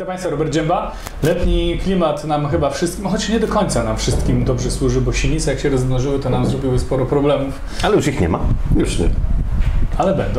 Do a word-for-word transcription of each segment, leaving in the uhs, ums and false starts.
Witam Państwa, Robert Dzięba. Letni klimat nam chyba wszystkim, choć nie do końca nam wszystkim dobrze służy, bo sinice jak się rozmnożyły, to nam zrobiły sporo problemów. Ale już ich nie ma. Już nie. Ale będą.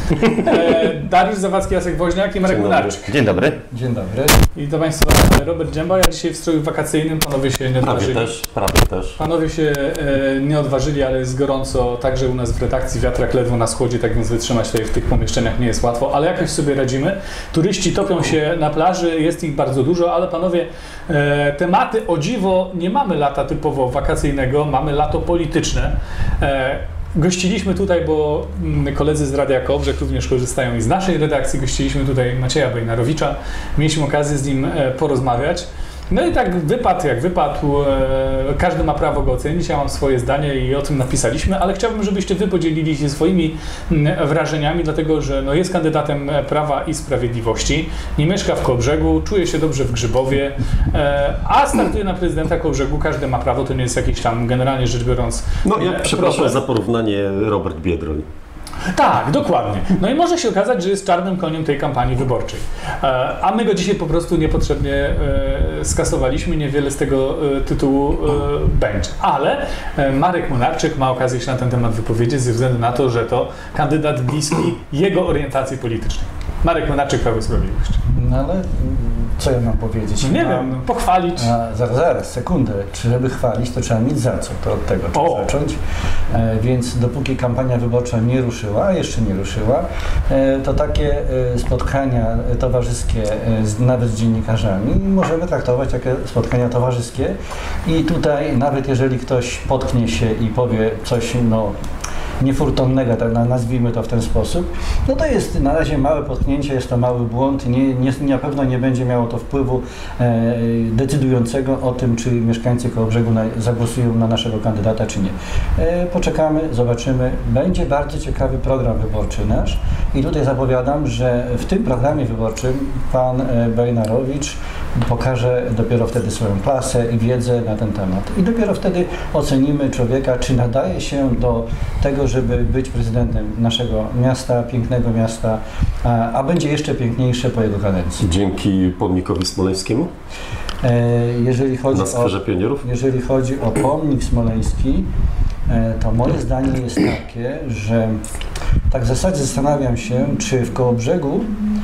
E, Dariusz Zawadzki, Jacek Woźniak i Marek Młynarczyk. Dzień dobry. Dzień dobry. I to Państwa Robert Dzięba. Ja dzisiaj w stroju wakacyjnym, panowie się nie odważyli. Prawie też, prawie też. Panowie się e, nie odważyli, ale jest gorąco także u nas w redakcji. Wiatrak ledwo nas chłodzi, tak więc wytrzymać tutaj w tych pomieszczeniach nie jest łatwo, ale jakoś sobie radzimy. Turyści topią się na plaży, jest ich bardzo dużo, ale panowie, e, tematy o dziwo nie mamy lata typowo wakacyjnego, mamy lato polityczne. E, Gościliśmy tutaj, bo koledzy z Radia Kołobrzeg również korzystają i z naszej redakcji. Gościliśmy tutaj Macieja Bejnarowicza. Mieliśmy okazję z nim porozmawiać. No i tak wypadł jak wypadł. Każdy ma prawo go ocenić. Ja mam swoje zdanie i o tym napisaliśmy, ale chciałbym, żebyście wy podzielili się swoimi wrażeniami, dlatego że no, jest kandydatem Prawa i Sprawiedliwości. Nie mieszka w Kołobrzegu, czuje się dobrze w Grzybowie, a startuje na prezydenta Kołobrzegu. Każdy ma prawo, to nie jest jakiś tam generalnie rzecz biorąc. No ja przepraszam problem. za porównanie, Robert Biedroń. Tak, dokładnie. No i może się okazać, że jest czarnym koniem tej kampanii wyborczej. A my go dzisiaj po prostu niepotrzebnie skasowaliśmy, niewiele z tego tytułu będzie. Ale Marek Młynarczyk ma okazję się na ten temat wypowiedzieć ze względu na to, że to kandydat bliski jego orientacji politycznej. Marek Młynarczyk, Prawo i Sprawiedliwość. No ale co ja mam powiedzieć? No nie mam, wiem, no, pochwalić. A, zaraz, zaraz, sekundę. Czy żeby chwalić, to trzeba mieć za co, to od tego trzeba o. zacząć. E, więc dopóki kampania wyborcza nie ruszyła, a jeszcze nie ruszyła, e, to takie e, spotkania towarzyskie, e, z, nawet z dziennikarzami, możemy traktować jako spotkania towarzyskie. I tutaj nawet jeżeli ktoś potknie się i powie coś, no niefortunnego, tak nazwijmy to w ten sposób, no to jest na razie małe potknięcie, jest to mały błąd, nie, nie, na pewno nie będzie miało to wpływu e, decydującego o tym, czy mieszkańcy Kołobrzegu na, zagłosują na naszego kandydata, czy nie. E, poczekamy, zobaczymy. Będzie bardzo ciekawy program wyborczy nasz i tutaj zapowiadam, że w tym programie wyborczym pan e, Bejnarowicz pokaże dopiero wtedy swoją klasę i wiedzę na ten temat. I dopiero wtedy ocenimy człowieka, czy nadaje się do tego, żeby być prezydentem naszego miasta, pięknego miasta, a, a będzie jeszcze piękniejsze po jego kadencji. Dzięki pomnikowi smoleńskiemu? E, jeżeli chodzi Na Skwerze o, Pionierów? Jeżeli chodzi o pomnik smoleński, e, to moje zdanie jest takie, że tak w zasadzie zastanawiam się, czy w Kołobrzegu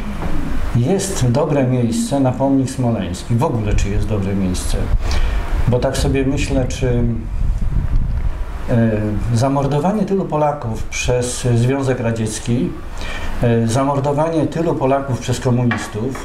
jest dobre miejsce na pomnik smoleński. W ogóle, czy jest dobre miejsce. Bo tak sobie myślę, czy zamordowanie tylu Polaków przez Związek Radziecki, zamordowanie tylu Polaków przez komunistów,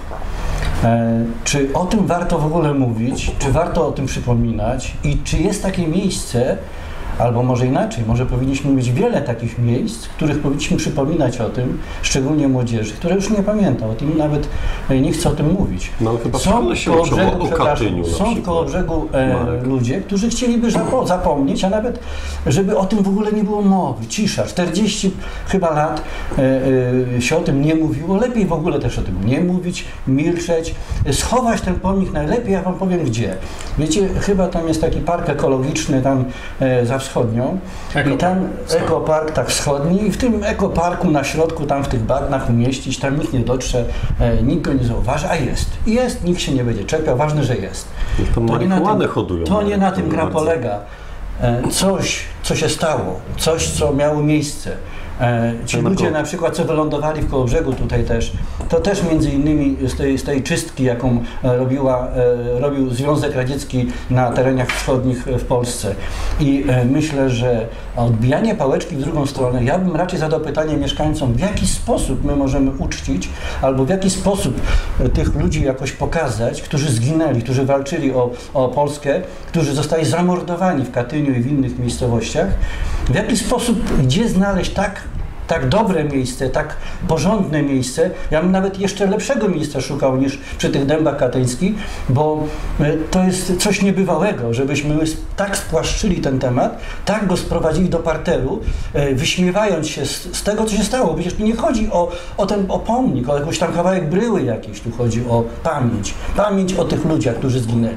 czy o tym warto w ogóle mówić, czy warto o tym przypominać i czy jest takie miejsce, albo może inaczej, może powinniśmy mieć wiele takich miejsc, w których powinniśmy przypominać o tym, szczególnie młodzieży, która już nie pamięta o tym, nawet nie chce o tym mówić. No ale chyba są się koło brzegu, o Katyniu, są koło brzegu e, ludzie, którzy chcieliby zapo zapomnieć, a nawet żeby o tym w ogóle nie było mowy. Cisza, czterdzieści chyba lat e, e, się o tym nie mówiło, lepiej w ogóle też o tym nie mówić, milczeć, schować ten pomnik najlepiej, ja wam powiem gdzie. Wiecie, chyba tam jest taki park ekologiczny tam e, za wschodnią i tam ekopark tak wschodni i w tym ekoparku na środku, tam w tych bagnach umieścić, tam nikt nie dotrze, e, nikt go nie zauważy, a jest. Jest, nikt się nie będzie czepiał, ważne, że jest. To, to nie na tym, hodują, to nie na tym gra polega. E, coś, co się stało, coś, co miało miejsce. E, ci ludzie na przykład, co wylądowali w Kołobrzegu tutaj też, to też między innymi z tej, z tej czystki, jaką e, robiła, e, robił Związek Radziecki na terenach wschodnich w Polsce. I e, myślę, że odbijanie pałeczki w drugą stronę, ja bym raczej zadał pytanie mieszkańcom, w jaki sposób my możemy uczcić, albo w jaki sposób e, tych ludzi jakoś pokazać, którzy zginęli, którzy walczyli o, o Polskę, którzy zostali zamordowani w Katyniu i w innych miejscowościach, w jaki sposób, gdzie znaleźć tak tak dobre miejsce, tak porządne miejsce. Ja bym nawet jeszcze lepszego miejsca szukał niż przy tych dębach katyńskich, bo to jest coś niebywałego, żebyśmy tak spłaszczyli ten temat, tak go sprowadzili do parteru, wyśmiewając się z, z tego, co się stało. Przecież tu nie chodzi o, o ten o pomnik, o jakiś tam kawałek bryły jakiś, tu chodzi o pamięć. Pamięć o tych ludziach, którzy zginęli.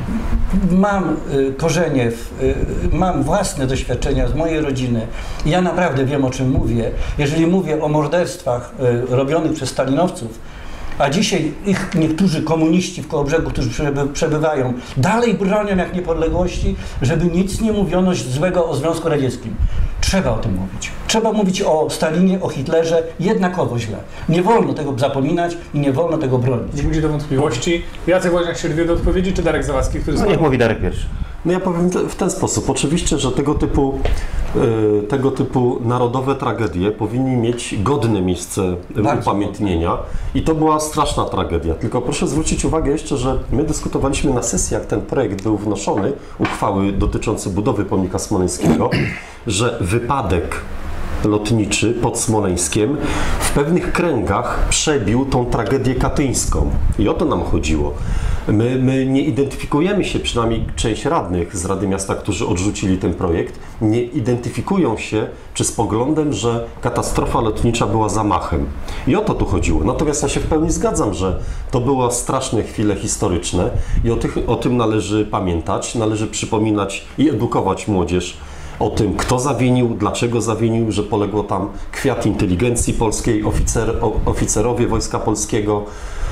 Mam y, korzenie, w, y, mam własne doświadczenia z mojej rodziny. Ja naprawdę wiem, o czym mówię. Jeżeli mówię o morderstwach y, robionych przez stalinowców, A dzisiaj ich niektórzy komuniści w Kołobrzegu, którzy przebywają, dalej bronią jak niepodległości, żeby nic nie mówiono złego o Związku Radzieckim. Trzeba o tym mówić. Trzeba mówić o Stalinie, o Hitlerze jednakowo źle. Nie wolno tego zapominać i nie wolno tego bronić. Nie budzi do wątpliwości. Jacek Łaziak się rwie do odpowiedzi, czy Darek Zawadzki, który... No niech mówi Darek pierwszy. No ja powiem w ten sposób. Oczywiście, że tego typu, y, tego typu narodowe tragedie powinny mieć godne miejsce Bardzo upamiętnienia godne. I to była straszna tragedia. Tylko proszę zwrócić uwagę jeszcze, że my dyskutowaliśmy na sesji, jak ten projekt był wnoszony, uchwały dotyczące budowy pomnika smoleńskiego, że wypadek lotniczy pod Smoleńskiem w pewnych kręgach przebił tą tragedię katyńską. I o to nam chodziło. My, my nie identyfikujemy się, przynajmniej część radnych z Rady Miasta, którzy odrzucili ten projekt, nie identyfikują się czy z poglądem, że katastrofa lotnicza była zamachem. I o to tu chodziło. Natomiast ja się w pełni zgadzam, że to były straszne chwile historyczne i o, tych, o tym należy pamiętać, należy przypominać i edukować młodzież o tym, kto zawinił, dlaczego zawinił, że poległo tam kwiat inteligencji polskiej, oficer, oficerowie Wojska Polskiego.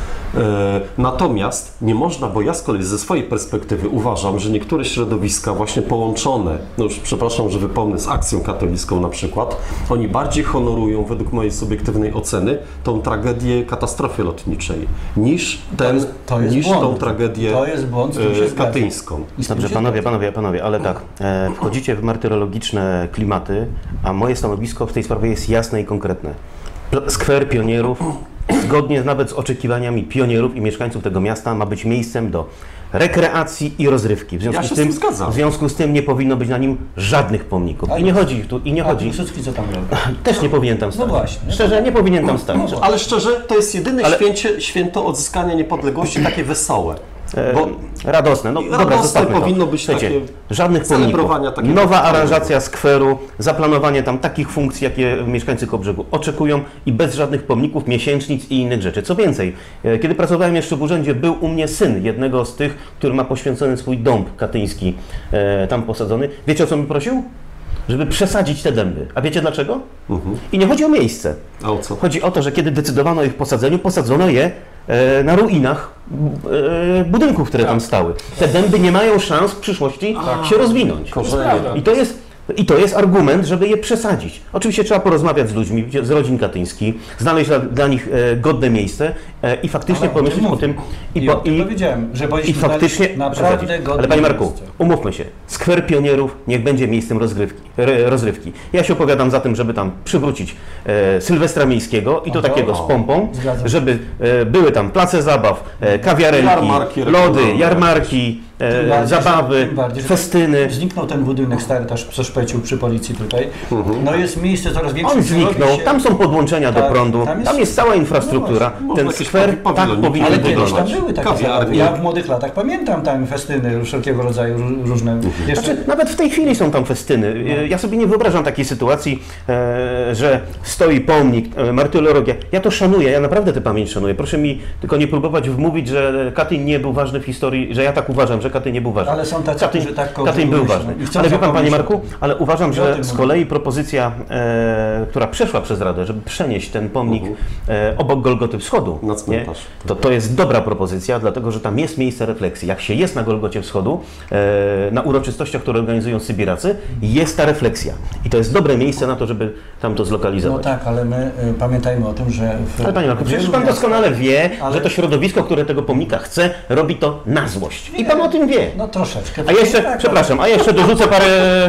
Natomiast nie można, bo ja z kolei ze swojej perspektywy uważam, że niektóre środowiska właśnie połączone, no już przepraszam, że wypomnę, z Akcją Katolicką na przykład, oni bardziej honorują, według mojej subiektywnej oceny, tą tragedię katastrofy lotniczej, niż, ten, to jest, to jest niż tą tragedię to jest błąd, katyńską. Dobrze, panowie, panowie, panowie, ale tak, e, wchodzicie w martyrologiczne klimaty, a moje stanowisko w tej sprawie jest jasne i konkretne. Skwer Pionierów, zgodnie nawet z oczekiwaniami pionierów i mieszkańców tego miasta, ma być miejscem do rekreacji i rozrywki. W związku, ja się z, tym, z tym zgadzam. w związku z tym nie powinno być na nim żadnych pomników. I nie chodzi tu, i nie chodzi. Piłsudski co tam robi? Też nie powinien tam stać. No właśnie. Szczerze, nie powinien tam stać. Ale szczerze, to jest jedyne Ale... święcie, święto odzyskania niepodległości, takie wesołe. Bo radosne, no dobra, radosne zostawmy powinno to. być Słuchajcie, takie żadnych pomników, takiego nowa aranżacja skweru, zaplanowanie tam takich funkcji, jakie mieszkańcy Kołobrzegu oczekują i bez żadnych pomników, miesięcznic i innych rzeczy. Co więcej, kiedy pracowałem jeszcze w urzędzie, był u mnie syn jednego z tych, który ma poświęcony swój dąb katyński e, tam posadzony. Wiecie, o co mi prosił? Żeby przesadzić te dęby. A wiecie dlaczego? Mhm. I nie chodzi o miejsce. A o co? Chodzi o to, że kiedy decydowano o ich posadzeniu, posadzono je e, na ruinach e, budynków, które tak tam stały. Te dęby nie mają szans w przyszłości A, się rozwinąć. I to jest I to jest argument, żeby je przesadzić. Oczywiście trzeba porozmawiać z ludźmi, z rodzin katyńskich, znaleźć dla, dla nich e, godne miejsce e, i faktycznie ale pomyśleć o tym. I, I, o tym powiedziałem, że i faktycznie naprawdę godne. Ale panie Marku, miejsce. umówmy się, skwer pionierów niech będzie miejscem rozgrywki. Re, rozrywki. Ja się opowiadam za tym, żeby tam przywrócić e, Sylwestra Miejskiego i to o, takiego o, z pompą, żeby e, były tam place zabaw, e, kawiarenki, jarmarki, lody, jarmarki, e, bardziej, zabawy, bardziej, festyny. Zniknął ten budynek stary, też co szpecił przy policji tutaj. Mhm. No jest miejsce coraz większe. On zniknął, się... tam są podłączenia tak, do prądu, tam jest, tam jest cała infrastruktura. No ten skwer tak powinien ale wyglądać. Ale tam były takie zabawy. Ja w młodych latach pamiętam tam festyny wszelkiego rodzaju, różne. Mhm. Jeszcze... Znaczy, nawet w tej chwili są tam festyny. No. Ja sobie nie wyobrażam takiej sytuacji, e, że stoi pomnik, e, martyrologia. Ja to szanuję, ja naprawdę tę pamięć szanuję. Proszę mi tylko nie próbować wmówić, że Katyń nie był ważny w historii, że ja tak uważam, że Katyń nie był ważny. Ale są tacy, Katyń, którzy tak Katyń był ważny. Ale wie pan, panie Marku, ale uważam, że z kolei propozycja, e, która przeszła przez Radę, żeby przenieść ten pomnik e, obok Golgoty Wschodu, na cmentarz, nie, to, to jest dobra propozycja, dlatego że tam jest miejsce refleksji. Jak się jest na Golgocie Wschodu, e, na uroczystościach, które organizują Sybiracy, jest ta refleksja. I to jest dobre miejsce na to, żeby tam to zlokalizować. No tak, ale my y, pamiętajmy o tym, że... W, ale panie Marku, przecież pan doskonale wie, ale... że to środowisko, które tego pomnika chce, robi to na złość. I pan o tym wie. No troszeczkę. A jeszcze, tak, przepraszam, a jeszcze dorzucę parę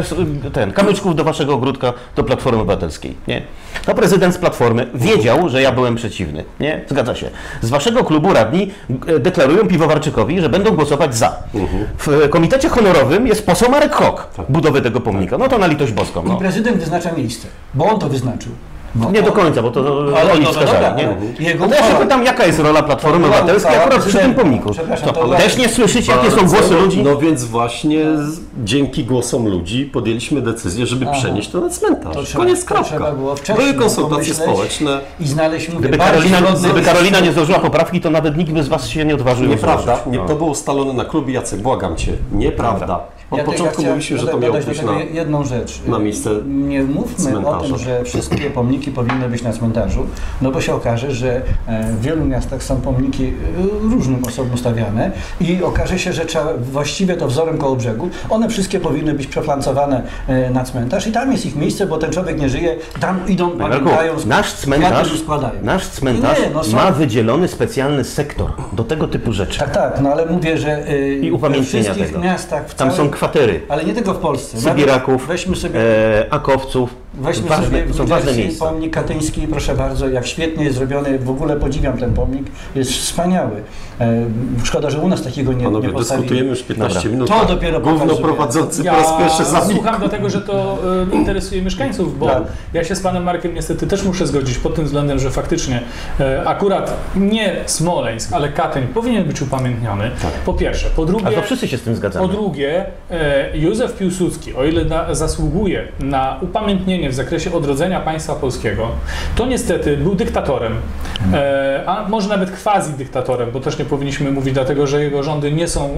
ten, kamyczków do waszego ogródka, do Platformy Obywatelskiej, nie? No prezydent z Platformy wiedział, że ja byłem przeciwny, nie? Zgadza się. Z waszego klubu radni deklarują Piwowarczykowi, że będą głosować za. Mhm. W komitecie honorowym jest poseł Marek Hok budowy tego pomnika. No to na litość boską. No. I prezydent wyznacza miejsce, bo on to wyznaczył. No, nie do końca, bo to ale oni no, wskazali. Nie? Jego no ja się pytam, jaka jest rola Platformy Obywatelskiej akurat przy tym pomniku. To, to też nie słyszycie, jakie są głosy ludzi? No więc właśnie z, dzięki głosom ludzi podjęliśmy decyzję, żeby Aha. przenieść to na cmentarz. To trzeba, Koniec, kropka. Trzeba było Były konsultacje społeczne. I znaleźć mówię, gdyby, Karolina, gdyby Karolina nie złożyła poprawki, to nawet nikt by z was się nie odważył. Nieprawda. Nie, to było ustalone na klubie. Jacek, błagam cię. Nieprawda. Od Ja początku ja mówiliśmy, że to miało dodać do być tego na, jedną rzecz. na miejsce Nie mówmy cmentarza. o tym, że wszystkie pomniki powinny być na cmentarzu, no bo się okaże, że w wielu miastach są pomniki różnym osobom stawiane i okaże się, że trzeba właściwie to wzorem Kołobrzegu, one wszystkie powinny być przeplancowane na cmentarz i tam jest ich miejsce, bo ten człowiek nie żyje, tam idą, pamiętają, nasz cmentarz, składają. nasz cmentarz Nie, no są- ma wydzielony specjalny sektor do tego typu rzeczy. Tak, tak, no ale mówię, że y, I we upamiętnienia wszystkich tego. miastach, w Tam całym, są kwatery ale nie tylko w Polsce. Nawet Sybiraków, Weźmy sobie e, Akowców. Weźmy ważne, sobie to są ważne Grudziądz, miejsca. pomnik katyński, proszę bardzo, jak świetnie jest zrobiony, w ogóle podziwiam ten pomnik, jest wspaniały. E, szkoda, że u nas takiego nie, Panowie, nie postawili. dyskutujemy już piętnaście Dobra. minut. To dopiero Gówno pokazuje. prowadzący Ja po raz pierwszy zamilkł. słucham dlatego, że to y, interesuje mieszkańców, bo Tak. ja się z panem Markiem niestety też muszę zgodzić pod tym względem, że faktycznie y, akurat nie Smoleńsk, ale Katyń powinien być upamiętniony. Tak. Po pierwsze. Po drugie, Ale to wszyscy się z tym zgadzamy. po drugie e, Józef Piłsudski, o ile na, zasługuje na upamiętnienie w zakresie odrodzenia państwa polskiego, to niestety był dyktatorem, e, a może nawet quasi-dyktatorem, bo też nie powinniśmy mówić, dlatego że jego rządy nie są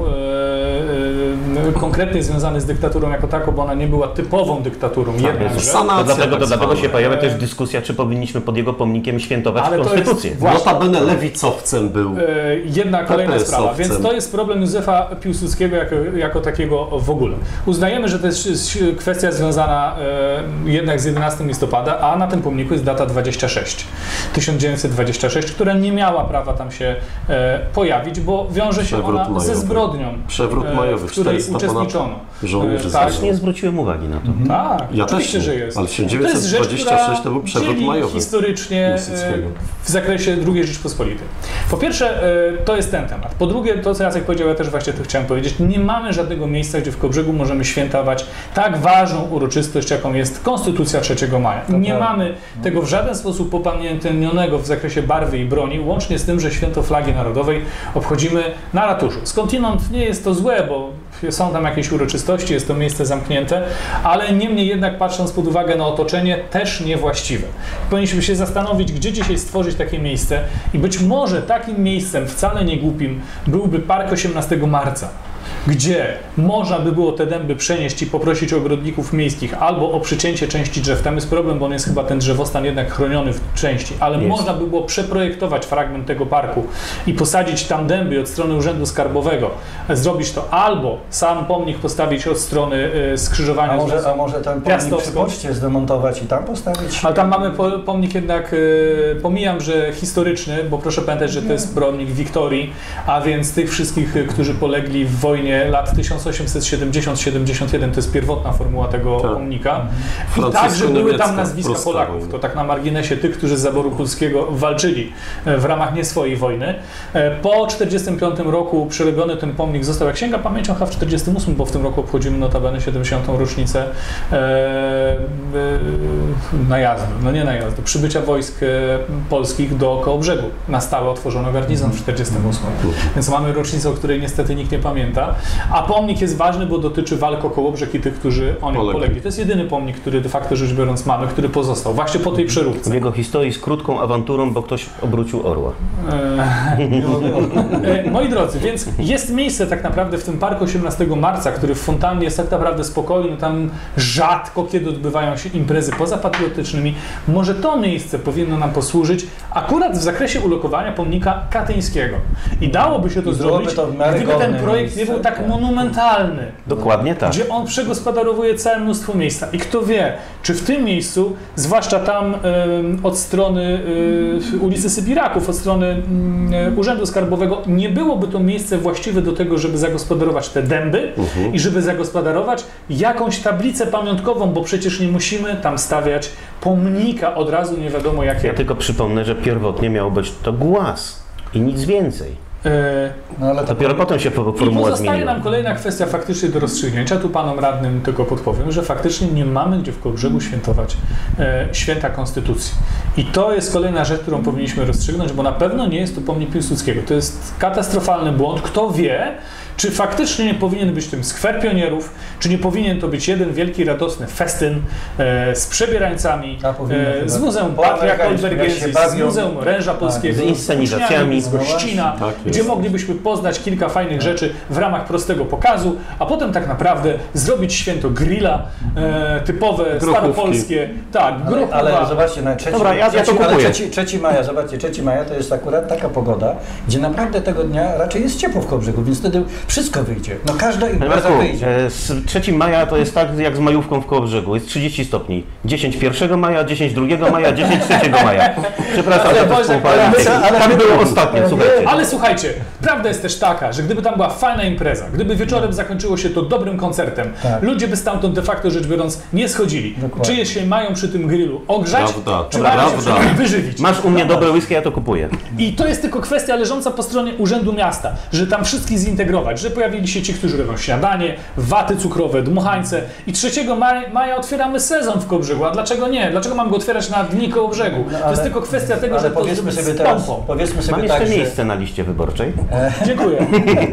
e, e, konkretnie związane z dyktaturą jako taką, bo ona nie była typową dyktaturą jednakże. Sanacja To dlatego, tak to dlatego się zwana. pojawia też dyskusja, czy powinniśmy pod jego pomnikiem świętować Ale to jest konstytucję. właśnie- Notabene lewicowcem był. E, Jedna kolejna P P S-owcem. sprawa, więc to jest problem Józefa Piłsudskiego jako, jako takiego w ogóle. Uznajemy, że to jest kwestia związana e, jednak z jedenastego listopada, a na tym pomniku jest data dwadzieścia sześć, tysiąc dziewięćset dwadzieścia sześć, która nie miała prawa tam się e, pojawić, bo wiąże się Przewrót ona majowy. ze zbrodnią, Przewrót e, majowy, w której czterysta uczestniczono. żołnierzy E, tak, zaginęło. Nie zwróciłem uwagi na to. Tak, Ja oczywiście, też nie, że jest. ale tysiąc To jest dziewięćset rzecz, dwadzieścia sześć to był która przewrót dzieli majowy historycznie e, Piłsudskiego. w zakresie drugiej Rzeczpospolitej. Po pierwsze, e, to jest ten temat. Po drugie, to co Jacek powiedział, ja też właśnie to chciałem powiedzieć, nie mamy żadnego miejsca, gdzie w Kołobrzegu możemy świętować tak ważną uroczystość, jaką jest Konstytucja trzeciego maja. Nie prawda. mamy tego w żaden sposób upamiętnionego w zakresie barwy i broni, łącznie z tym, że święto flagi narodowej obchodzimy na ratuszu. Skądinąd nie jest to złe, bo są tam jakieś uroczystości, jest to miejsce zamknięte, ale niemniej jednak patrząc pod uwagę na otoczenie, też niewłaściwe. Powinniśmy się zastanowić, gdzie dzisiaj stworzyć takie miejsce i być może takim miejscem wcale nie głupim byłby Park osiemnastego marca, gdzie można by było te dęby przenieść i poprosić ogrodników miejskich albo o przycięcie części drzew. Tam jest problem, bo on jest chyba ten drzewostan jednak chroniony w części, ale Jest. można by było przeprojektować fragment tego parku i posadzić tam dęby od strony Urzędu Skarbowego. Zrobić to albo sam pomnik postawić od strony y, skrzyżowania A może, z a może ten pomnik przy Piastowską. poczcie zdemontować i tam postawić? Ale tam mamy po, pomnik jednak, y, pomijam, że historyczny, bo proszę pamiętać, że to jest pomnik Wiktorii, a więc tych wszystkich, y, którzy polegli w wojnie lat tysiąc osiemset siedemdziesiąt do siedemdziesiąt jeden, to jest pierwotna formuła tego Tak. pomnika. I Francusko-niemiecka, także były tam nazwiska prosta Polaków. wojna. To tak na marginesie tych, którzy z zaboru polskiego walczyli e, w ramach nie swojej wojny. E, Po tysiąc dziewięćset czterdziestym piątym roku przerobiony ten pomnik został, jak sięga pamięcią, chyba w czterdziestym ósmym, bo w tym roku obchodzimy notabene siedemdziesiątą rocznicę e, e, najazdu, no nie najazdu, przybycia wojsk e, polskich do Kołobrzegu. Na stałe otworzono garnizon w czterdziestym ósmym. Więc mamy rocznicę, o której niestety nikt nie pamięta. A pomnik jest ważny, bo dotyczy walk o Kołobrzeg i tych, którzy o nim Polegli. polegli. To jest jedyny pomnik, który de facto rzecz biorąc mamy, który pozostał właśnie po tej przeróbce. W jego historii z krótką awanturą, bo ktoś obrócił orła. E, moi drodzy, więc jest miejsce tak naprawdę w tym parku osiemnastego marca, który w fontannie jest tak naprawdę spokojny, tam rzadko kiedy odbywają się imprezy pozapatriotycznymi. Może to miejsce powinno nam posłużyć akurat w zakresie ulokowania pomnika katyńskiego. I dałoby się to I byłoby zrobić, to w miarę gdyby ten godne projekt nie miejsce. był tak monumentalny. Dokładnie tak. Gdzie on przegospodarowuje całe mnóstwo miejsca. I kto wie, czy w tym miejscu, zwłaszcza tam ym, od strony y, ulicy Sybiraków, od strony y, Urzędu Skarbowego, nie byłoby to miejsce właściwe do tego, żeby zagospodarować te dęby Mhm. i żeby zagospodarować jakąś tablicę pamiątkową, bo przecież nie musimy tam stawiać pomnika od razu nie wiadomo Ja jakiego. tylko przypomnę, że pierwotnie miał być to głaz i nic więcej. E, No, ale to Dopiero potem się po- I formuła pozostaje zmieniła. nam kolejna kwestia faktycznie do rozstrzygnięcia. Tu panom radnym tylko podpowiem, że faktycznie nie mamy gdzie w Kołobrzegu świętować e, święta Konstytucji. I to jest kolejna rzecz, którą powinniśmy rozstrzygnąć, bo na pewno nie jest to pomnik Piłsudskiego. To jest katastrofalny błąd. Kto wie, Czy faktycznie nie powinien być tym skwer pionierów, czy nie powinien to być jeden wielki, radosny festyn e, z przebierańcami, e, z Muzeum Patria Kolbergensis, z Muzeum Oręża Polskiego, z inscenizacjami, z gościna, tak gdzie moglibyśmy poznać kilka fajnych rzeczy w ramach prostego pokazu, a potem tak naprawdę zrobić święto grilla, e, typowe, Gruchówki. staropolskie, tak, Ale, gruchowa. ale zobaczcie, na trzeci, Dobra, ja- ja to trzeci, ale kupuję. trzeci, trzeci maja, zobaczcie, trzeci maja to jest akurat taka pogoda, gdzie naprawdę tego dnia raczej jest ciepło w Kołobrzegu, więc wtedy wszystko wyjdzie. No każda Panie impreza Marku, wyjdzie. e, z trzeciego maja to jest tak jak z majówką w Kołobrzegu. Jest trzydzieści stopni. dziesięć pierwszego maja, dziesięć drugiego maja, dziesięć trzeciego maja. Przepraszam Ale za to Boże, współpalenie. ale- ale- Tak było ostatnio, ale- słuchajcie. Ale słuchajcie, prawda jest też taka, że gdyby tam była fajna impreza, gdyby wieczorem zakończyło się to dobrym koncertem, Tak. ludzie by stamtąd de facto rzecz biorąc nie schodzili. Dokładnie. Czy się mają przy tym grillu ogrzać, Prawda, czy prawda. mają się przy tym wyżywić. Masz u mnie dobre whisky, ja to kupuję. I to jest tylko kwestia leżąca po stronie Urzędu Miasta, że tam wszystkich zintegrować, że pojawili się ci, którzy robią śniadanie, waty cukrowe, dmuchańce i trzeciego maja, maja otwieramy sezon w Kołobrzegu. A dlaczego nie? Dlaczego mam go otwierać na dni Kołobrzegu? To jest tylko kwestia tego, ale że to powiedzmy zrobić sobie z teraz, pompą. powiedzmy sobie Mam tak, jeszcze że miejsce na liście wyborczej. Dziękuję.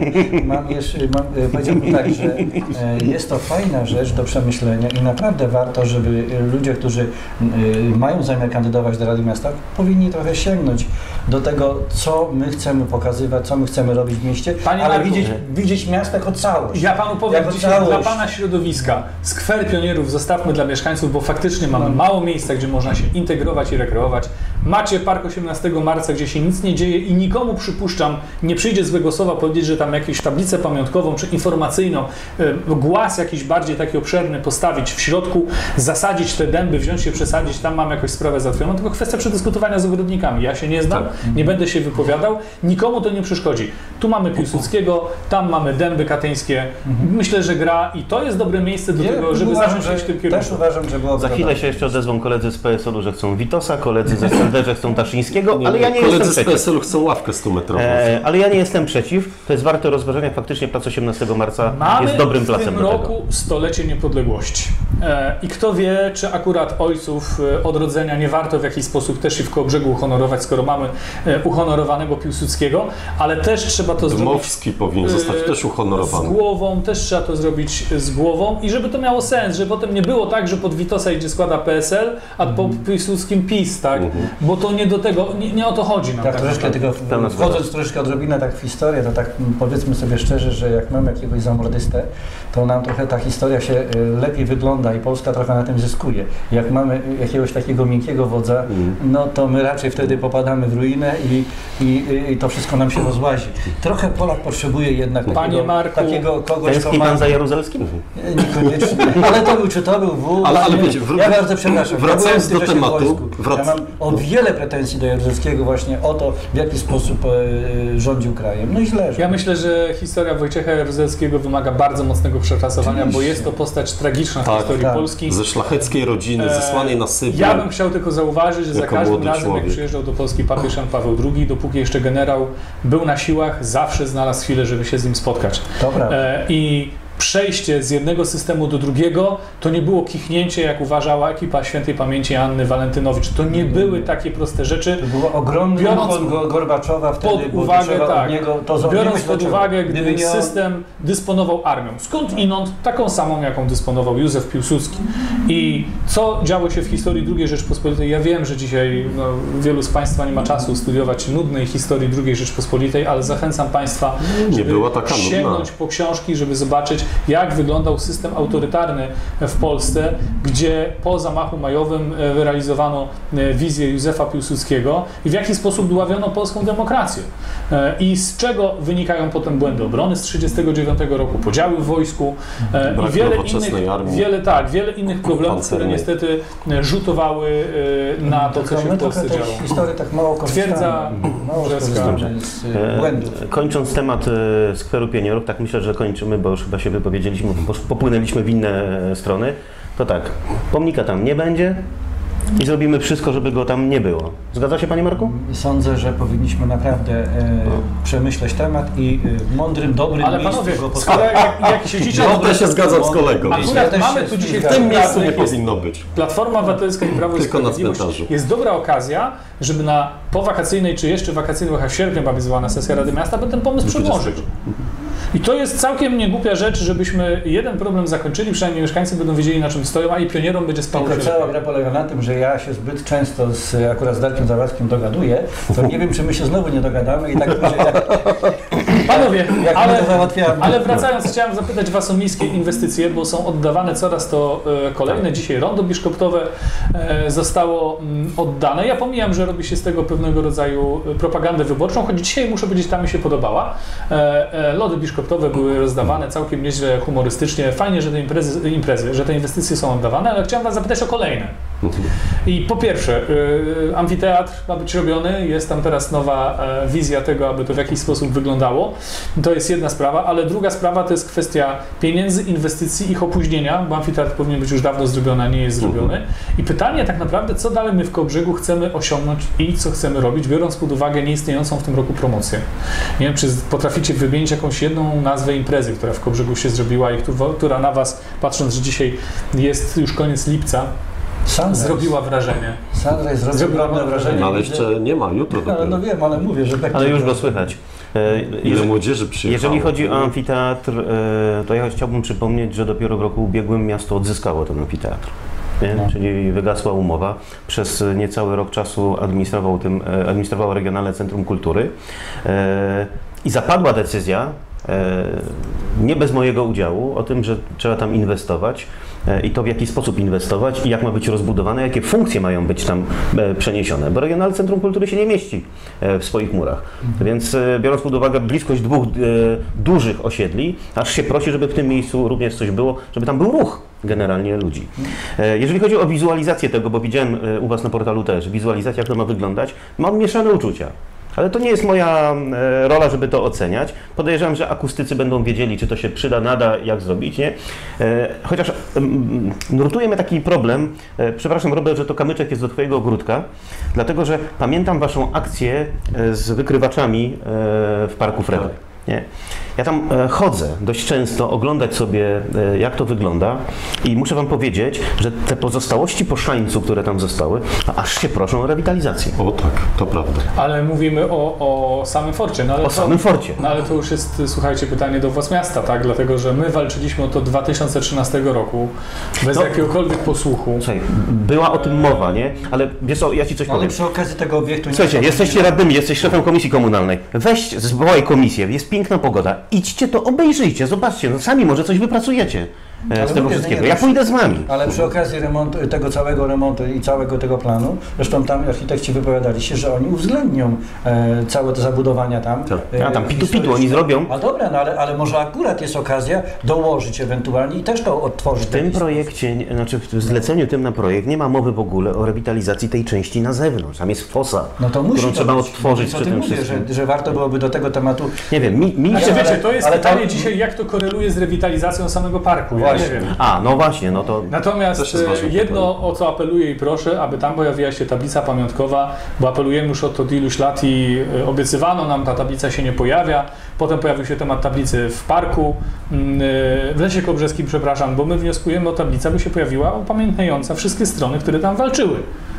mam jeszcze, mam, e, powiedziałbym tak, że e, jest to fajna rzecz do przemyślenia i naprawdę warto, żeby e, ludzie, którzy e, mają zamiar kandydować do Rady Miasta, powinni trochę sięgnąć do tego, co my chcemy pokazywać, co my chcemy robić w mieście, Panie ale Marku, widzieć, widzieć miasto jako całość. Ja panu powiem Jako dzisiaj, całość. dla pana środowiska, skwer pionierów zostawmy dla mieszkańców, bo faktycznie mamy mało miejsca, gdzie można się integrować i rekreować. Macie park osiemnastego marca, gdzie się nic nie dzieje i nikomu, przypuszczam, nie przyjdzie złego słowa powiedzieć, że tam jakąś tablicę pamiątkową czy informacyjną, y, głaz jakiś bardziej taki obszerny postawić w środku, zasadzić te dęby, wziąć się przesadzić, tam mam jakąś sprawę załatwioną, tylko kwestia przedyskutowania z ogrodnikami. Ja się nie znam, nie będę się wypowiadał, nikomu to nie przeszkodzi. Tu mamy Piłsudskiego, tam mamy dęby katyńskie. Myślę, że gra i to jest dobre miejsce do Nie, tego, żeby uważam, zacząć że- iść w tym kierunku. Też uważam, że było Za chwilę się jeszcze odezwą koledzy z P S L-u, że chcą Witosa, koledzy z S L D, że chcą Taszyńskiego, ale ja nie Koledzy jestem z P przeciw. S L-u chcą ławkę stumetrową. E, ale ja nie jestem przeciw. To jest warte rozważenia. Faktycznie plac osiemnastego marca Mamy jest dobrym w placem tym do tego. roku stolecie niepodległości. E, I kto wie, czy akurat ojców e, odrodzenia nie warto w jakiś sposób też i w Kołobrzegu uhonorować, skoro mamy e, uhonorowanego Piłsudskiego, ale też trzeba to zrobić Dmowski powinien zostać e, też z uhonorowany. głową, też trzeba to zrobić z głową i żeby to miało sens, żeby potem nie było tak, że pod Witosa idzie składa P S L, a po Piłsudskim PiS, tak? Bo to nie do tego, nie, nie o to chodzi nam. Tak, tak troszeczkę naprawdę. tylko Pełna zgoda. wchodząc troszeczkę odrobinę tak w historię, to tak mm, powiedzmy sobie szczerze, że jak mamy jakiegoś zamordystę, to nam trochę ta historia się y, lepiej wygląda i Polska trochę na tym zyskuje. Jak mamy jakiegoś takiego miękkiego wodza, no to my raczej wtedy popadamy w ruinę i, i, i to wszystko nam się rozłazi. Trochę Polak potrzebuje jednak Panie takiego, Marku, takiego kogoś, kto Tęskni ma... pan za Jaruzelskim? Niekoniecznie, ale to był, czy to był wół. Ale- ale wiecie, wr- ja bardzo przepraszam. wracając ja byłem w tym do czasie w tematu, wojsku. wrac- Ja mam o wiele pretensji do Jaruzelskiego właśnie o to, w jaki sposób e, rządził krajem. No i źle. że- Ja myślę, że historia Wojciecha Jaruzelskiego wymaga bardzo mocnego przepracowania, bo Oczywiście. jest to postać tragiczna w Tak, historii tak. Polski. Ze szlacheckiej rodziny, zesłanej na Sybię. Ja bym chciał tylko zauważyć, że za Jako każdym młody razem, jak człowiek. przyjeżdżał do Polski papież Jan Paweł drugi, dopóki jeszcze generał był na siłach, zawsze znalazł chwilę, żeby się z nim spotkać. Dobra. E, I przejście z jednego systemu do drugiego to nie było kichnięcie, jak uważała ekipa świętej pamięci Anny Walentynowicz. To nie były takie proste rzeczy. To było ogromny Biorąc ukłon Go- Gorbaczowa wtedy, Pod bo uwagę, trzeba tak, od niego to zo- nie biorąc myśl pod dlaczego. uwagę, Gdyby gdy nie on- system dysponował armią. Skąd inąd? Taką samą, jaką dysponował Józef Piłsudski. I co działo się w historii drugiej Rzeczpospolitej? Ja wiem, że dzisiaj no, wielu z Państwa nie ma czasu studiować nudnej historii drugiej Rzeczpospolitej, ale zachęcam Państwa, Nie żeby była taka nudna. sięgnąć po książki, żeby zobaczyć, jak wyglądał system autorytarny w Polsce, gdzie po zamachu majowym e, realizowano e, wizję Józefa Piłsudskiego i w jaki sposób dławiono polską demokrację. E, I z czego wynikają potem błędy obrony z tysiąc dziewięćset trzydziestego dziewiątego roku, podziały w wojsku e, Brak i wiele nowoczesnej innych, armii. wiele, tak, wiele innych problemów, które Pancernej. niestety e, rzutowały e, na to, co Tylko się my w Polsce trochę tej działo. historii tak mało korzystamy. Twierdza mało Brzeska. korzystamy z y, błędów. E, Kończąc temat e, Skweru Pionierów, tak myślę, że kończymy, bo już chyba się wypowiedzieliśmy, bo popłynęliśmy w inne e, strony. To tak, pomnika tam nie będzie i zrobimy wszystko, żeby go tam nie było. Zgadza się, Panie Marku? Sądzę, że powinniśmy naprawdę e, przemyśleć temat i e, w mądrym, dobrym Ale miejscu panowie, go skoro postawić. jak, jak siedzicie... Ja też się zgadzam z kolegą. Akurat Ja też mamy się tu dzisiaj z W tym tym zgadzam. miejscu nie jest powinno być. Platforma Obywatelska i Prawo i Tylko na Sprawiedliwość. cmentarzu. Jest dobra okazja, żeby na powakacyjnej czy jeszcze wakacyjnej, w sierpniu ma być zwołana sesja Rady Miasta, by ten pomysł przedłożyć. I to jest całkiem niegłupia rzecz, żebyśmy jeden problem zakończyli, przynajmniej mieszkańcy będą wiedzieli, na czym stoją, a i pionierom będzie spało się. Tylko cała gra polega na tym, że ja się zbyt często z, akurat z Darkiem Zawadzkim dogaduję, to nie wiem, czy my się znowu nie dogadamy i tak że jak, Panowie, jak ale, my to załatwiamy. ale wracając, chciałem zapytać Was o miejskie inwestycje, bo są oddawane coraz to e, kolejne. Dzisiaj rondo biszkoptowe e, zostało m, oddane. Ja pomijam, że robi się z tego pewnego rodzaju propagandę wyborczą, choć dzisiaj muszę powiedzieć, ta mi się podobała. E, e, lody biszkoptowe były rozdawane całkiem nieźle, humorystycznie. Fajnie, że te imprezy, imprezy, że te inwestycje są oddawane, ale chciałem Was zapytać o kolejne. I po pierwsze, y, amfiteatr ma być robiony, jest tam teraz nowa e, wizja tego, aby to w jakiś sposób wyglądało. To jest jedna sprawa, ale druga sprawa to jest kwestia pieniędzy, inwestycji, ich opóźnienia, bo amfiteatr powinien być już dawno zrobiony, a nie jest zrobiony. I pytanie tak naprawdę, co dalej my w Kołobrzegu chcemy osiągnąć i co chcemy robić, biorąc pod uwagę nieistniejącą w tym roku promocję. Nie wiem, czy potraficie wymienić jakąś jedną nazwę imprezy, która w Kołobrzegu się zrobiła i która na Was, patrząc, że dzisiaj jest już koniec lipca, Sunrise. Zrobiła wrażenie. Sunrise zrobił Zrobiła ogromne wrażenie. No, ale jeszcze nie ma, jutro ale no wiem, ale mówię, że... Ale już go słychać. E, Ile jeżeli, młodzieży przyjechało. jeżeli chodzi o amfiteatr, e, to ja chciałbym przypomnieć, że dopiero w roku ubiegłym miasto odzyskało ten amfiteatr. Nie? No. Czyli wygasła umowa. Przez niecały rok czasu administrował tym, administrowało Regionalne Centrum Kultury e, i zapadła decyzja, e, nie bez mojego udziału, o tym, że trzeba tam inwestować e, i to w jaki sposób inwestować i jak ma być rozbudowane, jakie funkcje mają być tam e, przeniesione, bo Regionalne Centrum Kultury się nie mieści e, w swoich murach. Mhm. Więc e, biorąc pod uwagę bliskość dwóch e, dużych osiedli, aż się prosi, żeby w tym miejscu również coś było, żeby tam był ruch generalnie ludzi. E, jeżeli chodzi o wizualizację tego, bo widziałem e, u Was na portalu też, wizualizacja, jak to ma wyglądać, mam mieszane uczucia. Ale to nie jest moja e, rola, żeby to oceniać. Podejrzewam, że akustycy będą wiedzieli, czy to się przyda, nada, jak zrobić, nie? E, chociaż m, nurtuje mnie taki problem, e, przepraszam Robert, że to kamyczek jest do Twojego ogródka, dlatego, że pamiętam Waszą akcję e, z wykrywaczami e, w Parku Fredy. Nie. Ja tam e, chodzę dość często, oglądać sobie, e, jak to wygląda i muszę Wam powiedzieć, że te pozostałości po szańcu, które tam zostały, no, aż się proszą o rewitalizację. O tak, to prawda. Ale mówimy o, o samym forcie. No ale o to, samym forcie. No ale to już jest, słuchajcie, pytanie do władz miasta, tak? Dlatego, że my walczyliśmy o to dwa tysiące trzynastego roku, bez no, jakiegokolwiek posłuchu. Słuchaj, była o tym mowa, nie? Ale wiesz co, ja Ci coś ale powiem. przy okazji tego obiektu... Słuchajcie, jesteście radnymi, jesteś szefem komisji komunalnej. Weź, zwołaj komisję, jest piękna pogoda. Idźcie to, obejrzyjcie, zobaczcie, no sami może coś wypracujecie e, z tego mówię, wszystkiego. Nie, ja pójdę z Wami. Ale przy okazji remontu, tego całego remontu i całego tego planu, zresztą tam architekci wypowiadali się, że oni uwzględnią e, całe te zabudowania tam. Tak. A tam pitu-pitu oni zrobią. A dobra, no ale, ale może akurat jest okazja dołożyć ewentualnie i też to odtworzyć. W tym projekcie, znaczy w zleceniu tym na projekt nie ma mowy w ogóle o rewitalizacji tej części na zewnątrz. Tam jest fosa, no to musi którą to trzeba być. odtworzyć no, przy tym mówię, wszystkim. że, że warto byłoby do tego tematu... Nie wiem, mi... mi znaczy, ale, wiecie, to jest ale pytanie tam... dzisiaj, jak to koreluje z rewitalizacją samego parku. Ja nie wiem. A, no właśnie, no to... Natomiast jedno, o co apeluję i proszę, aby tam pojawiła się tablica pamiątkowa, bo apelujemy już od, od iluś lat i obiecywano nam, ta tablica się nie pojawia. Potem pojawił się temat tablicy w parku, w Lesie Kołobrzeskim, przepraszam, bo my wnioskujemy o tablicę, by się pojawiła upamiętniająca wszystkie strony, które tam walczyły.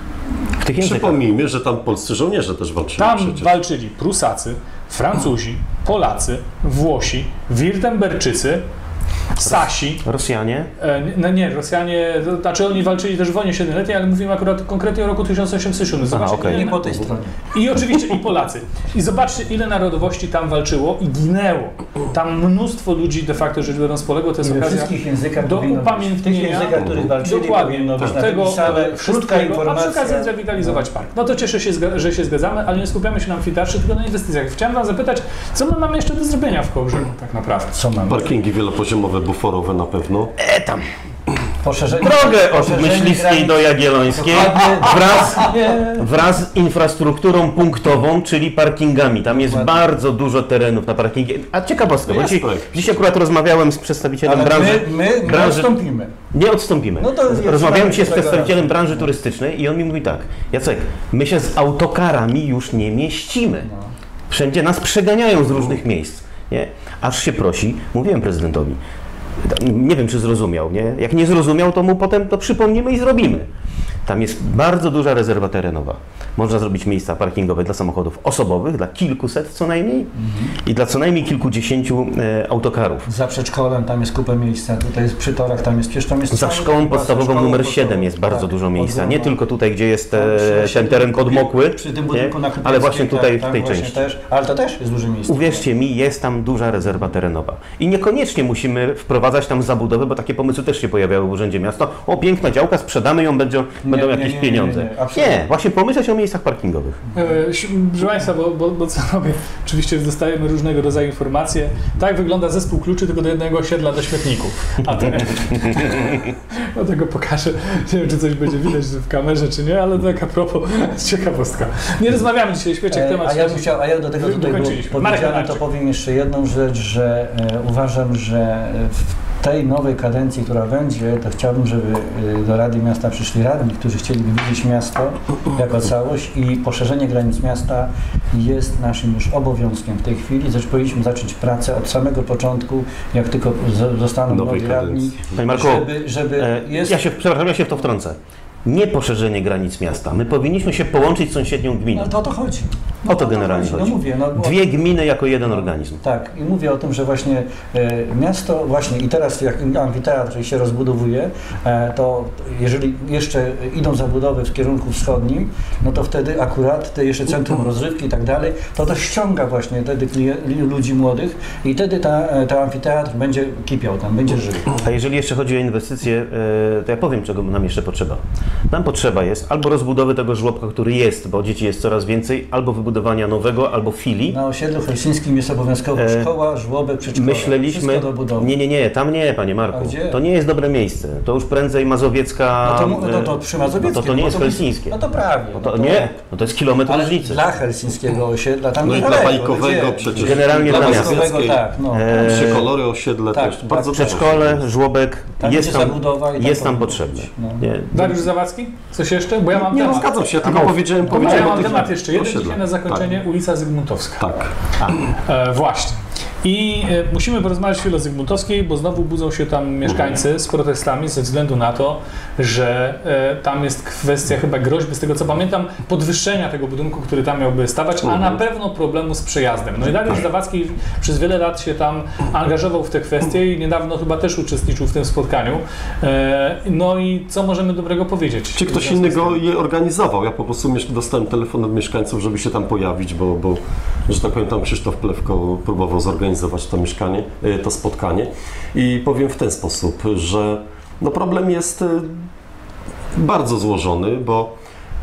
W tych Przypomnijmy, że tam polscy żołnierze też walczyli. Tam przecież. walczyli Prusacy, Francuzi, Polacy, Włosi, Wirtemberczycy, Sasi. Rosjanie? E, no nie, Rosjanie, to znaczy oni walczyli też w wojnie siedmioletniej, ale mówimy akurat konkretnie o roku tysiąc osiemset siódmym. Zobaczcie, Aha, okay. Nie po tej stronie. I oczywiście i Polacy. I zobaczcie, ile narodowości tam walczyło i ginęło. Tam mnóstwo ludzi de facto rzecz biorąc poległo, to jest okazja wszystkich językach do upamiętnienia. W tych językach, których walczyli, dokładnie, być tego wszystkiego, a przy okazji no. zrewitalizować park. No to cieszę się, że się zgadzamy, ale nie skupiamy się na amfiteatrze, tylko na inwestycjach. Chciałem Wam zapytać, co my mamy jeszcze do zrobienia w Kołobrzegu tak naprawdę? Co mamy? Parkingi wielopoziomowe, buforowe na pewno. E tam! Poszerzenie, Drogę od Myśliwskiej do Jagiellońskiej wraz, wraz z infrastrukturą punktową, czyli parkingami. Tam jest Dokładnie. bardzo dużo terenów na parkingi. A ciekawostka, bo dzisiaj, dzisiaj akurat rozmawiałem z przedstawicielem Ale branży. My, my, my branży, odstąpimy. Nie odstąpimy. No to rozmawiałem dzisiaj z przedstawicielem branży turystycznej i on mi mówi tak: Jacek, my się z autokarami już nie mieścimy. Wszędzie nas przeganiają z różnych miejsc. Nie? Aż się prosi, mówiłem prezydentowi, nie wiem, czy zrozumiał, nie? Jak nie zrozumiał, to mu potem to przypomnimy i zrobimy. Tam jest bardzo duża rezerwa terenowa. Można zrobić miejsca parkingowe dla samochodów osobowych, dla kilkuset co najmniej mhm. i dla co najmniej kilkudziesięciu e, autokarów. Za przedszkolem tam jest kupę miejsca, tutaj jest przy torach, tam jest przecież tam jest... Za szkołą podstawową szkołą numer siedem jest bardzo tak, dużo miejsca, nie tylko tutaj, gdzie jest e, ten teren podmokły, przy tym budynku na Kupieckiej, ale właśnie tutaj tak, w tej tak, części. Też, ale to też jest duże miejsce. Uwierzcie mi, jest tam duża rezerwa terenowa. I niekoniecznie musimy wprowadzać tam zabudowę, bo takie pomysły też się pojawiały w Urzędzie Miasta. O, piękna działka, sprzedamy ją, będą, nie, będą jakieś nie, nie, pieniądze. Nie, nie, nie, nie, właśnie pomyśleć o miejscach parkingowych. E, proszę Państwa, bo, bo, bo co robię? Oczywiście dostajemy różnego rodzaju informacje. Tak wygląda zespół kluczy tylko do jednego osiedla do śmietników. A te, no tego pokażę. Nie wiem, czy coś będzie widać w kamerze, czy nie, ale tak a propos, ciekawostka. Nie rozmawiamy dzisiaj, świecie temat. A ja bym chciał, a ja do tego tutaj było powiedziane, to powiem jeszcze jedną rzecz, że e, uważam, że w tej nowej kadencji, która będzie, to chciałbym, żeby do Rady Miasta przyszli radni, którzy chcieliby widzieć miasto jako całość i poszerzenie granic miasta jest naszym już obowiązkiem w tej chwili. Zresztą powinniśmy zacząć pracę od samego początku, jak tylko zostaną nowi radni, Panie Marku, żeby, żeby e, jest... ja się, przepraszam, ja się w to wtrącę. Nie poszerzenie granic miasta. My powinniśmy się połączyć z sąsiednią gminą. No to o to chodzi. No, o to generalnie chodzi. chodzi. No mówię, no, Dwie gminy jako jeden organizm. Tak, i mówię o tym, że właśnie e, miasto, właśnie i teraz jak amfiteatr się rozbudowuje, e, to jeżeli jeszcze idą zabudowy w kierunku wschodnim, no to wtedy akurat te jeszcze centrum rozrywki i tak dalej, to to ściąga właśnie wtedy ludzi młodych i wtedy ta, ta amfiteatr będzie kipiał tam, będzie żył. A jeżeli jeszcze chodzi o inwestycje, e, to ja powiem, czego nam jeszcze potrzeba. Nam potrzeba jest albo rozbudowy tego żłobka, który jest, bo dzieci jest coraz więcej, albo wybudowania nowego, albo filii. Na osiedlu helsińskim jest obowiązkowo szkoła, żłobek, przedszkola. Myśleliśmy, nie, nie, nie, tam nie, panie Marku. To nie jest dobre miejsce. To już prędzej Mazowiecka... No to, no to przy Mazowieckim. No to, to nie jest to helsińskie. No to prawie. No to, no to nie, no to jest kilometr ale różnicy. Dla helsińskiego osiedla tam no nie i dla bajkowego przecież. Generalnie dla miasta. Tak, no. E, Trzy kolory osiedle tak, też. Tak, bardzo przedszkole, żłobek, tam jest tam, i jest tam potrzebny. No. Dariusz Zawadzki? Coś jeszcze? Bo ja mam nie, temat. Nie, zgadzam się, ja tylko powiedziałem, no, powiedziałem ja o mam tych temat jeszcze jeden osiedle. dzisiaj na zakończenie, tak. Ulica Zygmuntowska. Tak. E, właśnie. I e, musimy porozmawiać chwilę o Zygmuntowskiej, bo znowu budzą się tam mieszkańcy z protestami ze względu na to, że e, tam jest kwestia chyba groźby, z tego co pamiętam, podwyższenia tego budynku, który tam miałby stawać, a na pewno problemu z przejazdem. No i Dariusz Zawadzki przez wiele lat się tam angażował w te kwestie i niedawno chyba też uczestniczył w tym spotkaniu. E, no i co możemy dobrego powiedzieć? Czy ktoś inny go je organizował? Ja po prostu dostałem telefon od mieszkańców, żeby się tam pojawić, bo, bo że tak powiem, tam Krzysztof Plewko próbował zorganizować to mieszkanie, to spotkanie i powiem w ten sposób, że no problem jest bardzo złożony, bo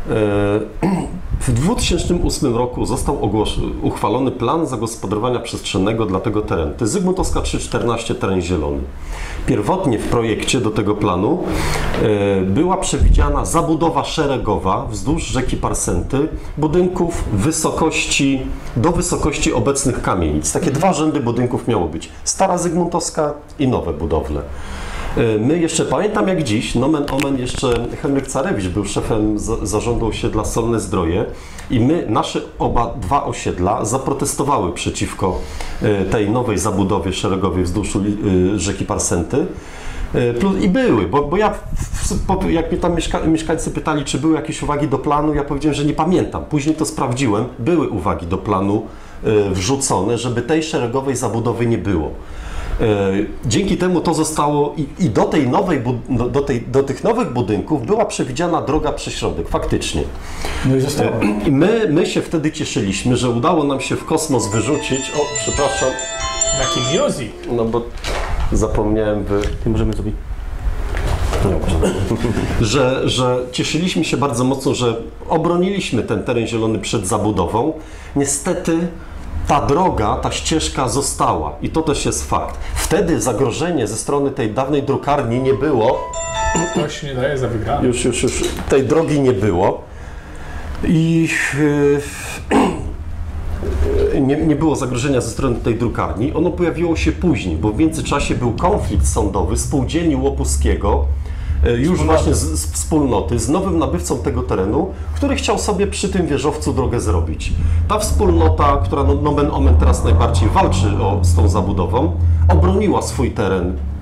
w dwa tysiące ósmym roku został ogłos- uchwalony plan zagospodarowania przestrzennego dla tego terenu. To jest Zygmuntowska trzysta czternaście, teren zielony. Pierwotnie w projekcie do tego planu e, była przewidziana zabudowa szeregowa wzdłuż rzeki Parsenty budynków wysokości, do wysokości obecnych kamienic. Takie dwa rzędy budynków miało być. Stara Zygmuntowska i nowe budowle. My jeszcze, pamiętam jak dziś, nomen omen jeszcze Henryk Carewicz był szefem zarządu osiedla Solne Zdroje i my, nasze oba dwa osiedla zaprotestowały przeciwko tej nowej zabudowie szeregowej wzdłuż rzeki Parsenty. I były, bo, bo ja, jak mnie tam mieszka, mieszkańcy pytali, czy były jakieś uwagi do planu, ja powiedziałem, że nie pamiętam. Później to sprawdziłem, były uwagi do planu wrzucone, żeby tej szeregowej zabudowy nie było. Dzięki temu to zostało i, i do, tej nowej, do, tej, do tych nowych budynków była przewidziana droga przez środek, faktycznie. No i zostało. I my, my się wtedy cieszyliśmy, że udało nam się w kosmos wyrzucić, o przepraszam. Jaki music? No bo zapomniałem wy... Ty możemy zrobić. że, że cieszyliśmy się bardzo mocno, że obroniliśmy ten teren zielony przed zabudową. Niestety ta droga, ta ścieżka została i to też jest fakt. Wtedy zagrożenie ze strony tej dawnej drukarni nie było. To się nie daje za wygraną. Już, już, już tej drogi nie było i yy, nie, nie było zagrożenia ze strony tej drukarni. Ono pojawiło się później, bo w międzyczasie był konflikt sądowy spółdzielni Łopuskiego, już właśnie z, z wspólnoty, z nowym nabywcą tego terenu, który chciał sobie przy tym wieżowcu drogę zrobić. Ta wspólnota, która no, nomen omen teraz najbardziej walczy o, z tą zabudową, obroniła swój teren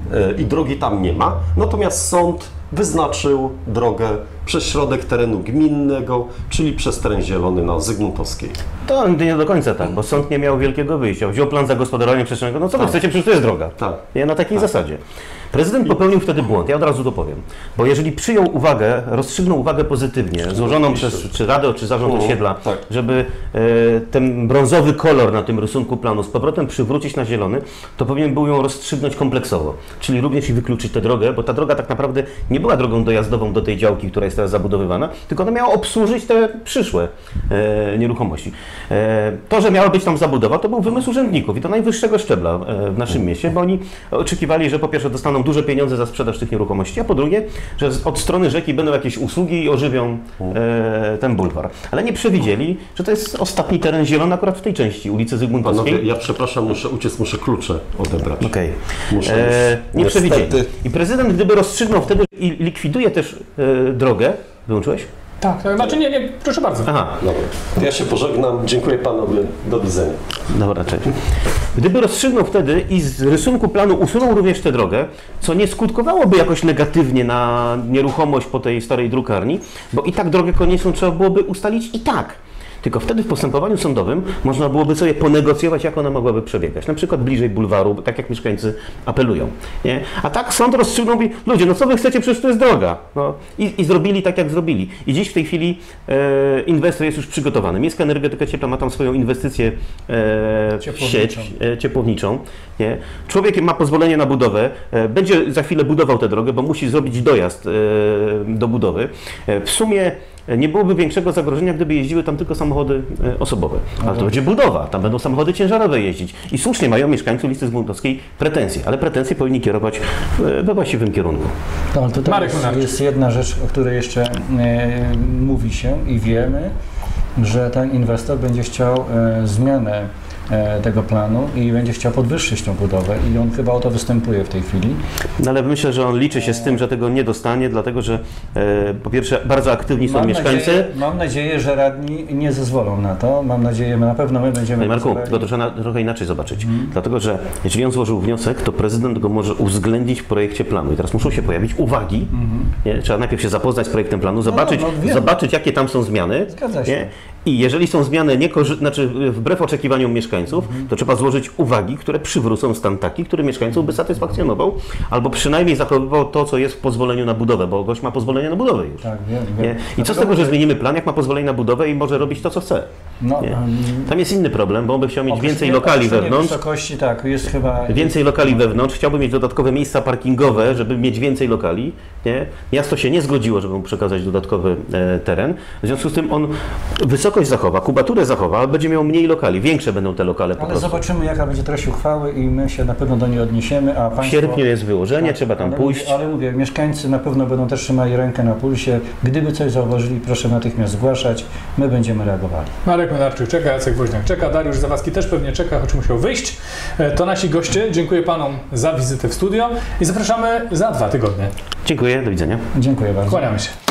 i drogi tam nie ma. Natomiast sąd wyznaczył drogę przez środek terenu gminnego, czyli przez teren zielony na Zygmuntowskiej. To nie do końca tak, bo sąd nie miał wielkiego wyjścia. Wziął plan zagospodarowania przestrzennego, no co wy Tak. chcecie, przecież to jest droga. Tak. Nie, na takiej Tak. zasadzie. Prezydent popełnił wtedy błąd, ja od razu to powiem. Bo jeżeli przyjął uwagę, rozstrzygnął uwagę pozytywnie, złożoną przez czy Radę, czy Zarząd Mhm, Osiedla, tak. żeby e, ten brązowy kolor na tym rysunku planu z powrotem przywrócić na zielony, to powinien był ją rozstrzygnąć kompleksowo. Czyli również i wykluczyć tę drogę, bo ta droga tak naprawdę nie była drogą dojazdową do tej działki, która jest teraz zabudowywana, tylko ona miała obsłużyć te przyszłe e, nieruchomości. E, to, że miała być tam zabudowa, to był wymysł urzędników i to najwyższego szczebla e, w naszym mieście, bo oni oczekiwali, że po pierwsze dostaną duże pieniądze za sprzedaż tych nieruchomości, a po drugie, że z- od strony rzeki będą jakieś usługi i ożywią e, ten bulwar. Ale nie przewidzieli, że to jest ostatni teren zielony akurat w tej części ulicy Zygmuntowskiej. Panowie, ja przepraszam, muszę uciec, muszę klucze odebrać. Okej. Muszę E, już, nie niestety. przewidzieli. I prezydent, gdyby rozstrzygnął wtedy i likwiduje też e, drogę, wyłączyłeś? Tak, tak, znaczy nie, nie, proszę bardzo. Aha. Dobra. Ja się pożegnam, dziękuję panowie, do widzenia. Dobra, cześć. Gdyby rozstrzygnął wtedy i z rysunku planu usunął również tę drogę, co nie skutkowałoby jakoś negatywnie na nieruchomość po tej starej drukarni, bo i tak drogę konieczną trzeba byłoby ustalić i tak. Tylko wtedy w postępowaniu sądowym można byłoby sobie ponegocjować, jak ona mogłaby przebiegać. Na przykład bliżej bulwaru, tak jak mieszkańcy apelują. Nie? A tak sąd rozstrzygnął i ludzie, no co wy chcecie, przecież to jest droga. No. I, I zrobili tak, jak zrobili. I dziś w tej chwili e, inwestor jest już przygotowany. Miejska Energetyka Ciepła ma tam swoją inwestycję e, w sieć e, ciepłowniczą. Nie? Człowiek ma pozwolenie na budowę, e, będzie za chwilę budował tę drogę, bo musi zrobić dojazd e, do budowy. E, w sumie nie byłoby większego zagrożenia, gdyby jeździły tam tylko samochody e, osobowe. Ale to będzie budowa, tam będą samochody ciężarowe jeździć. I słusznie mają mieszkańcy ulicy Zygmuntowskiej pretensje, ale pretensje powinni kierować e, we właściwym kierunku. No, ale tutaj Marek jest, Munarczyk. jest jedna rzecz, o której jeszcze e, mówi się i wiemy, że ten inwestor będzie chciał e, zmianę e, tego planu i będzie chciał podwyższyć tą budowę i on chyba o to występuje w tej chwili. No ale myślę, że on liczy się z tym, że tego nie dostanie, dlatego że e, po pierwsze bardzo aktywni są Mam mieszkańcy. nadzieję, mam nadzieję, że radni nie zezwolą na to. Mam nadzieję, na pewno my będziemy... Panie Marku, głosowali. tylko to trzeba na, trochę inaczej zobaczyć. Dlatego, że jeżeli on złożył wniosek, to prezydent go może uwzględnić w projekcie planu. I teraz muszą się pojawić uwagi. Nie? Trzeba najpierw się zapoznać z projektem planu, zobaczyć, no, wiem. zobaczyć jakie tam są zmiany. Zgadza się. Nie? I jeżeli są zmiany niekorzy- znaczy wbrew oczekiwaniom mieszkańców, to trzeba złożyć uwagi, które przywrócą stan taki, który mieszkańców by satysfakcjonował, albo przynajmniej zachowywał to, co jest w pozwoleniu na budowę, bo gość ma pozwolenie na budowę już. Tak, wiem, Nie? wiem. I co z tego, że zmienimy plan, jak ma pozwolenie na budowę i może robić to, co chce? No, Nie. em, Tam jest inny problem, bo on by chciał mieć określenie- więcej lokali określenie wewnątrz. wysokości, tak, jest chyba... Więcej lokali wewnątrz, chciałby mieć dodatkowe miejsca parkingowe, żeby mieć więcej lokali. Nie? Miasto się nie zgodziło, żeby mu przekazać dodatkowy e, teren. W związku z tym on wysokość zachowa, kubaturę zachowa, ale będzie miał mniej lokali. Większe będą te lokale po Ale prostu. zobaczymy, jaka będzie treść uchwały i my się na pewno do niej odniesiemy, a W państwo... sierpniu jest wyłożenie, Tak, trzeba tam ale pójść. Mówię, ale mówię, mieszkańcy na pewno będą też trzymali rękę na pulsie. Gdyby coś zauważyli, proszę natychmiast zgłaszać. My będziemy reagowali. Marek Munarczyk czeka, Jacek Woźniak czeka, Dariusz Zawadzki też pewnie czeka, choć musiał wyjść. E, To nasi goście. Dziękuję panom za wizytę w studio i zapraszamy za dwa tygodnie. Dziękuję, do widzenia. Dziękuję bardzo. Kłaniamy się.